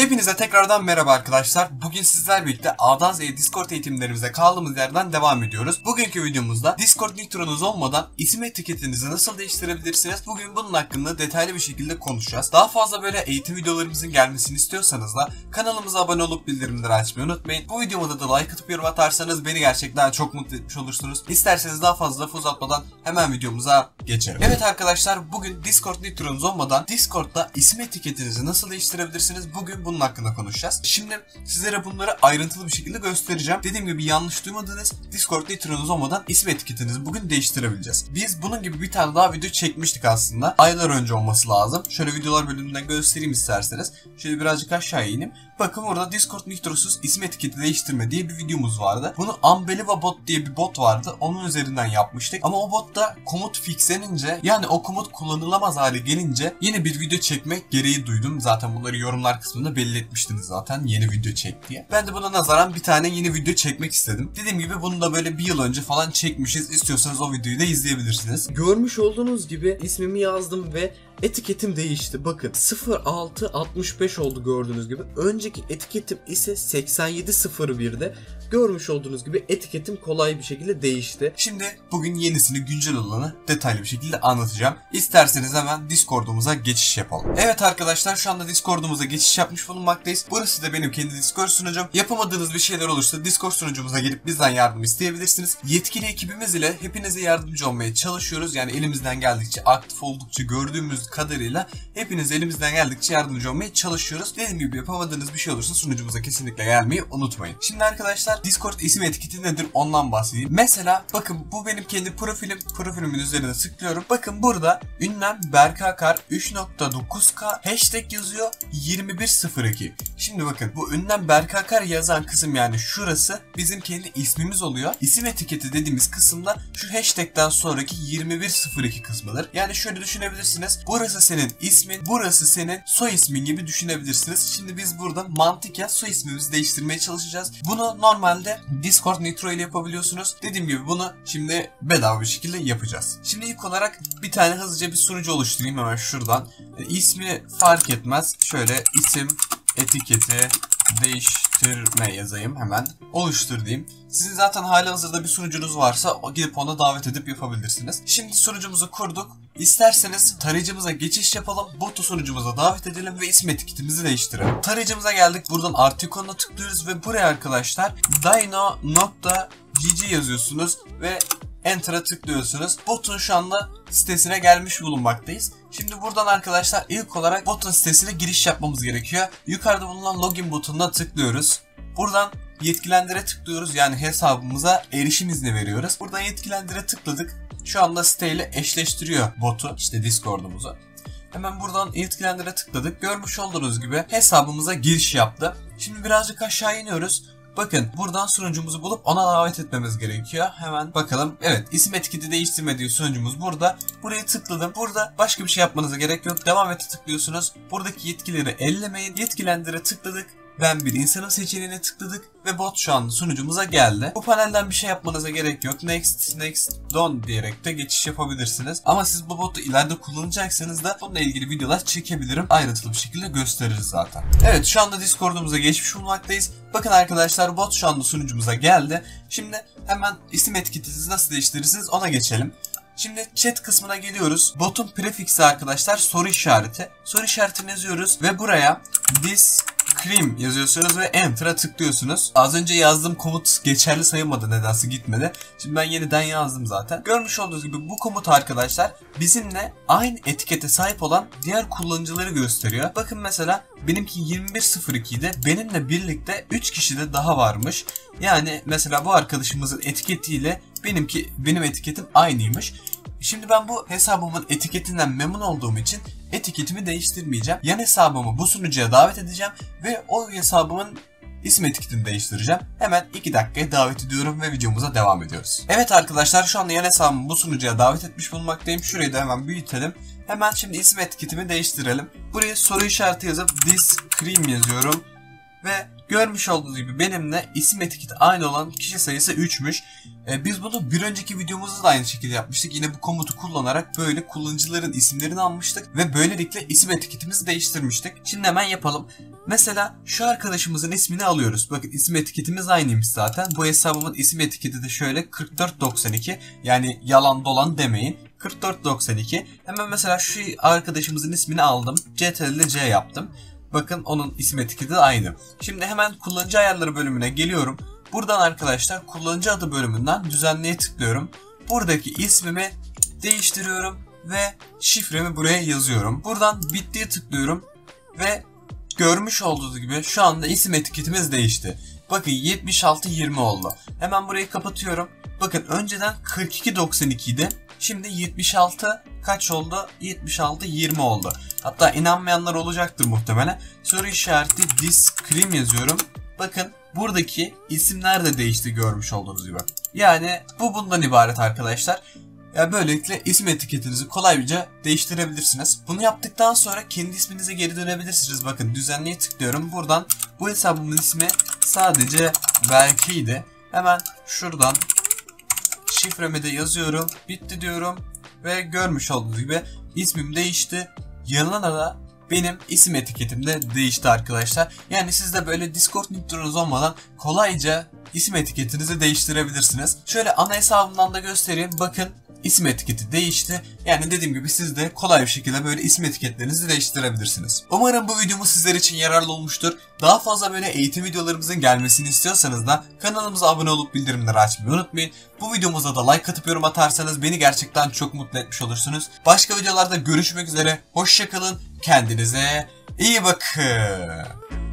Hepinize tekrardan merhaba arkadaşlar. Bugün sizlerle birlikte A'dan Z'ye Discord eğitimlerimize kaldığımız yerden devam ediyoruz. Bugünkü videomuzda Discord nitronuz olmadan isim etiketinizi nasıl değiştirebilirsiniz? Bugün bunun hakkında detaylı bir şekilde konuşacağız. Daha fazla böyle eğitim videolarımızın gelmesini istiyorsanız da kanalımıza abone olup bildirimleri açmayı unutmayın. Bu videoda da like atıp yorum atarsanız beni gerçekten çok mutlu etmiş olursunuz. İsterseniz daha fazla lafı uzatmadan hemen videomuza geçelim. Evet arkadaşlar, bugün Discord nitronuz olmadan Discord'da isim etiketinizi nasıl değiştirebilirsiniz? Bugün bunun hakkında konuşacağız. Şimdi sizlere bunları ayrıntılı bir şekilde göstereceğim. Dediğim gibi yanlış duymadınız. Discord nitronuz olmadan isim etiketinizi bugün değiştirebileceğiz. Biz bunun gibi bir tane daha video çekmiştik aslında. Aylar önce olması lazım. Şöyle videolar bölümünden göstereyim isterseniz. Şöyle birazcık aşağı ineyim. Bakın orada Discord nitrosuz isim etiketi değiştirme diye bir videomuz vardı. Bunu Unbelievable diye bir bot vardı. Onun üzerinden yapmıştık. Ama o botta komut fixlenince, yani o komut kullanılamaz hale gelince yeni bir video çekmek gereği duydum. Zaten bunları yorumlar kısmında belli etmiştiniz zaten, yeni video çek diye. Ben de buna nazaran bir tane yeni video çekmek istedim. Dediğim gibi bunu da böyle bir yıl önce falan çekmişiz. İstiyorsanız o videoyu da izleyebilirsiniz. Görmüş olduğunuz gibi ismimi yazdım ve etiketim değişti. Bakın 0665 oldu gördüğünüz gibi. Önceki etiketim ise 8701'de. Görmüş olduğunuz gibi etiketim kolay bir şekilde değişti. Şimdi bugün yenisini, güncel olanı detaylı bir şekilde anlatacağım. İsterseniz hemen Discord'umuza geçiş yapalım. Evet arkadaşlar, şu anda Discord'umuza geçiş yapmış bulunmaktayız. Burası da benim kendi Discord sunucum. Yapamadığınız bir şeyler olursa Discord sunucumuza gelip bizden yardım isteyebilirsiniz. Yetkili ekibimiz ile hepinize yardımcı olmaya çalışıyoruz. Yani elimizden geldikçe, aktif oldukça, gördüğümüz kadarıyla hepiniz elimizden geldikçe yardımcı olmaya çalışıyoruz. Dediğim gibi yapamadığınız bir şey olursa sunucumuza kesinlikle gelmeyi unutmayın. Şimdi arkadaşlar, Discord isim etiketi nedir ondan bahsedeyim. Mesela bakın, bu benim kendi profilim. Profilimin üzerine tıklıyorum. Bakın burada ünlem Berkakar 3.9K hashtag yazıyor 2102. Şimdi bakın, bu ünlem Berkakar yazan kısım, yani şurası bizim kendi ismimiz oluyor. İsim etiketi dediğimiz kısımda şu hashtag'ten sonraki 2102 kısmıdır. Yani şöyle düşünebilirsiniz. Burası senin ismin, burası senin soy ismin gibi düşünebilirsiniz. Şimdi biz burada mantıken soy ismimizi değiştirmeye çalışacağız. Bunu normalde Discord Nitro ile yapabiliyorsunuz. Dediğim gibi bunu şimdi bedava bir şekilde yapacağız. Şimdi ilk olarak bir tane hızlıca bir sunucu oluşturayım hemen şuradan. İsmi fark etmez. Şöyle isim etiketi değiştirme yazayım, hemen oluştur diyeyim. Sizin zaten halihazırda bir sunucunuz varsa gidip ona davet edip yapabilirsiniz. Şimdi sunucumuzu kurduk. İsterseniz tarayıcımıza geçiş yapalım. Botu sunucumuza davet edelim ve isim etiketimizi değiştirelim. Tarayıcımıza geldik. Buradan artı ikonuna tıklıyoruz ve buraya arkadaşlar dino.gg yazıyorsunuz ve Enter'a tıklıyorsunuz. Botun şu anda sitesine gelmiş bulunmaktayız. Şimdi buradan arkadaşlar ilk olarak botun sitesine giriş yapmamız gerekiyor. Yukarıda bulunan login butonuna tıklıyoruz. Buradan yetkilendire tıklıyoruz, yani hesabımıza erişim izni veriyoruz. Buradan yetkilendire tıkladık. Şu anda siteyle eşleştiriyor botu, işte Discord'umuzu. Hemen buradan yetkilendire tıkladık. Görmüş olduğunuz gibi hesabımıza giriş yaptı. Şimdi birazcık aşağı iniyoruz. Bakın, buradan sunucumuzu bulup ona davet etmemiz gerekiyor. Hemen bakalım. Evet, isim etiketi değiştirme diyor sunucumuz burada. Buraya tıkladım. Burada başka bir şey yapmanıza gerek yok. Devam ete tıklıyorsunuz. Buradaki yetkileri ellemeyin. Yetkilendire tıkladık. Ben bir insanım seçeneğine tıkladık ve bot şu anda sunucumuza geldi. Bu panelden bir şey yapmanıza gerek yok. Next, done diyerek de geçiş yapabilirsiniz. Ama siz bu botu ileride kullanacaksanız da bununla ilgili videolar çekebilirim. Ayrıntılı bir şekilde gösteririz zaten. Evet, şu anda Discord'umuza geçmiş bulunmaktayız. Bakın arkadaşlar, bot şu anda sunucumuza geldi. Şimdi hemen isim etiketinizi nasıl değiştirirsiniz ona geçelim. Şimdi chat kısmına geliyoruz. Botun prefiksi arkadaşlar soru işareti. Soru işaretini yazıyoruz ve buraya this cream yazıyorsunuz ve enter'a tıklıyorsunuz. Az önce yazdığım komut geçerli sayılmadı, nedense gitmedi. Şimdi ben yeniden yazdım zaten. Görmüş olduğunuz gibi bu komut arkadaşlar bizimle aynı etikete sahip olan diğer kullanıcıları gösteriyor. Bakın mesela benimki 2102'de, benimle birlikte 3 kişi de daha varmış. Yani mesela bu arkadaşımızın etiketiyle benim etiketim aynıymış. Şimdi ben bu hesabımın etiketinden memnun olduğum için etiketimi değiştirmeyeceğim. Yan hesabımı bu sunucuya davet edeceğim ve o hesabımın isim etiketini değiştireceğim. Hemen 2 dakikaya davet ediyorum ve videomuza devam ediyoruz. Evet arkadaşlar, şu anda yan hesabımı bu sunucuya davet etmiş bulunmaktayım. Şurayı da hemen büyütelim. Hemen şimdi isim etiketimi değiştirelim. Buraya soru işareti yazıp this cream yazıyorum. Ve görmüş olduğunuz gibi benimle isim etiketi aynı olan kişi sayısı 3'müş. Biz bunu bir önceki videomuzda da aynı şekilde yapmıştık. Yine bu komutu kullanarak böyle kullanıcıların isimlerini almıştık ve böylelikle isim etiketimizi değiştirmiştik. Şimdi hemen yapalım. Mesela şu arkadaşımızın ismini alıyoruz. Bakın isim etiketimiz aynıymış zaten. Bu hesabımın isim etiketi de şöyle 4492. Yani yalan dolan demeyin. 4492. Hemen mesela şu arkadaşımızın ismini aldım. CTRL C yaptım. Bakın onun isim etiketi de aynı. Şimdi hemen kullanıcı ayarları bölümüne geliyorum. Buradan arkadaşlar kullanıcı adı bölümünden düzenleye tıklıyorum. Buradaki ismimi değiştiriyorum ve şifremi buraya yazıyorum. Buradan bittiye tıklıyorum ve görmüş olduğunuz gibi şu anda isim etiketimiz değişti. Bakın 7620 oldu. Hemen burayı kapatıyorum. Bakın önceden 4292 idi. Şimdi 76 kaç oldu? 7620 oldu. Hatta inanmayanlar olacaktır muhtemelen. Soru işareti discrim yazıyorum. Bakın buradaki isimler de değişti görmüş olduğunuz gibi. Yani bu bundan ibaret arkadaşlar. Yani böylelikle isim etiketinizi kolayca değiştirebilirsiniz. Bunu yaptıktan sonra kendi isminize geri dönebilirsiniz. Bakın düzenleye tıklıyorum. Buradan bu hesabımın ismi sadece Berke'ydi. Hemen şuradan şifremi de yazıyorum. Bitti diyorum. Ve görmüş olduğunuz gibi ismim değişti. Yanına da benim isim etiketim de değişti arkadaşlar. Yani siz de böyle Discord nitronuz olmadan kolayca isim etiketinizi değiştirebilirsiniz. Şöyle ana hesabımdan da göstereyim. Bakın isim etiketi değişti. Yani dediğim gibi siz de kolay bir şekilde böyle isim etiketlerinizi değiştirebilirsiniz. Umarım bu videomuz sizler için yararlı olmuştur. Daha fazla böyle eğitim videolarımızın gelmesini istiyorsanız da kanalımıza abone olup bildirimleri açmayı unutmayın. Bu videomuza da like atıp yorum atarsanız beni gerçekten çok mutlu etmiş olursunuz. Başka videolarda görüşmek üzere. Hoşça kalın. Kendinize iyi bakın.